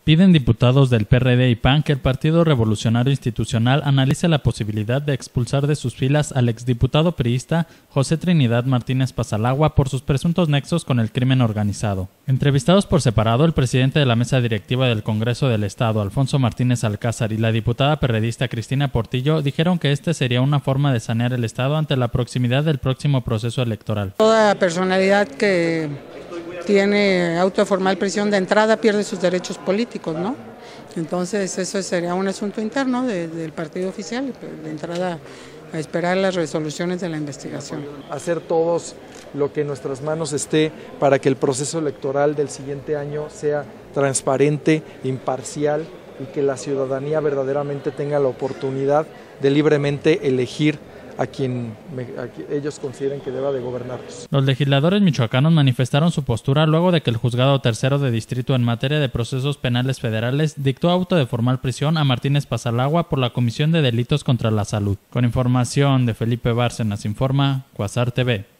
Piden diputados del PRD y PAN que el Partido Revolucionario Institucional analice la posibilidad de expulsar de sus filas al exdiputado priista José Trinidad Martínez Pazalagua por sus presuntos nexos con el crimen organizado. Entrevistados por separado, el presidente de la mesa directiva del Congreso del Estado, Alfonso Martínez Alcázar, y la diputada perredista Cristina Portillo dijeron que este sería una forma de sanear el Estado ante la proximidad del próximo proceso electoral. Toda personalidad que tiene auto de formal prisión de entrada pierde sus derechos políticos, ¿no? Entonces eso sería un asunto interno del partido oficial, de entrada a esperar las resoluciones de la investigación. Hacer todos lo que en nuestras manos esté para que el proceso electoral del siguiente año sea transparente, imparcial y que la ciudadanía verdaderamente tenga la oportunidad de libremente elegir a quien ellos consideren que deba de gobernarlos. Los legisladores michoacanos manifestaron su postura luego de que el Juzgado Tercero de Distrito en materia de procesos penales federales dictó auto de formal prisión a Martínez Pazalagua por la comisión de delitos contra la salud. Con información de Felipe Bárcenas, informa Cuasar TV.